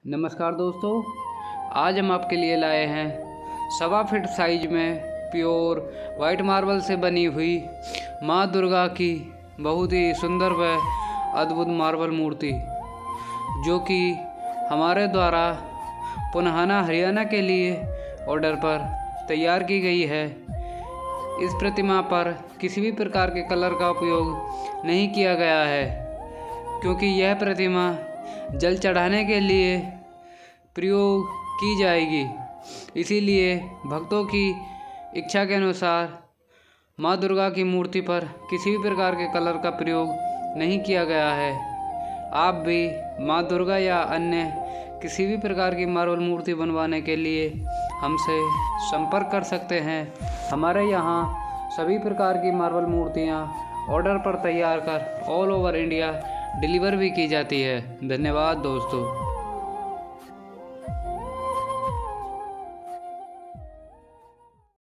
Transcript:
नमस्कार दोस्तों, आज हम आपके लिए लाए हैं 1.25 फीट साइज में प्योर वाइट मार्बल से बनी हुई माँ दुर्गा की बहुत ही सुंदर व अद्भुत मार्बल मूर्ति, जो कि हमारे द्वारा पुनहाना हरियाणा के लिए ऑर्डर पर तैयार की गई है। इस प्रतिमा पर किसी भी प्रकार के कलर का उपयोग नहीं किया गया है, क्योंकि यह प्रतिमा जल चढ़ाने के लिए प्रयोग की जाएगी। इसीलिए भक्तों की इच्छा के अनुसार माँ दुर्गा की मूर्ति पर किसी भी प्रकार के कलर का प्रयोग नहीं किया गया है। आप भी माँ दुर्गा या अन्य किसी भी प्रकार की मार्बल मूर्ति बनवाने के लिए हमसे संपर्क कर सकते हैं। हमारे यहाँ सभी प्रकार की मार्बल मूर्तियाँ ऑर्डर पर तैयार कर ऑल ओवर इंडिया डिलीवर भी की जाती है। धन्यवाद दोस्तों।